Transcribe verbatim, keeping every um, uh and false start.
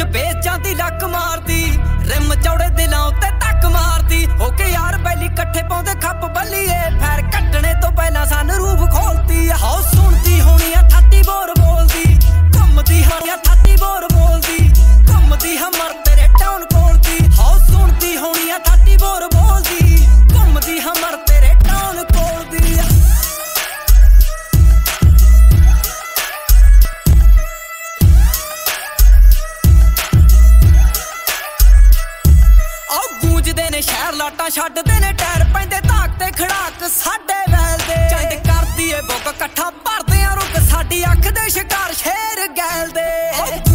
च बेच जाती लक मारती रिम चौड़े दिलों ते तक मारती होके यार बैली कट्ठे पाउंदे खप बल्लीए फैर कट्टने तो पहला सन रूप खोलती हाओ सुनती होनी आ ठत्ती बोर बोलदी घुमदी हरिया ठत्ती बोर बोलदी घुमदी हमर तेरे टाउन कोलदी हाओ सुनती होनी आ ठत्ती बोर बोलदी घुमदी हमर तेरे टाउन कोलदी गूंजदे ने शहर लाटा छड्डदे ने टैर पैंदे धाक ते खड़ाक साडे वैल दे चंड करदी ए बुक कट्ठा भरदे आ रुक साडी अख दे शिकार शेर गैल दे